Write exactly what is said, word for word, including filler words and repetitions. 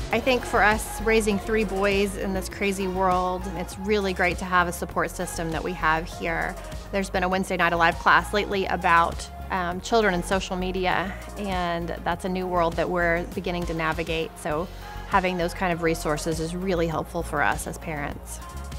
I think for us, raising three boys in this crazy world, it's really great to have a support system that we have here. There's been a Wednesday Night Alive class lately about um, children and social media, and that's a new world that we're beginning to navigate. So having those kind of resources is really helpful for us as parents.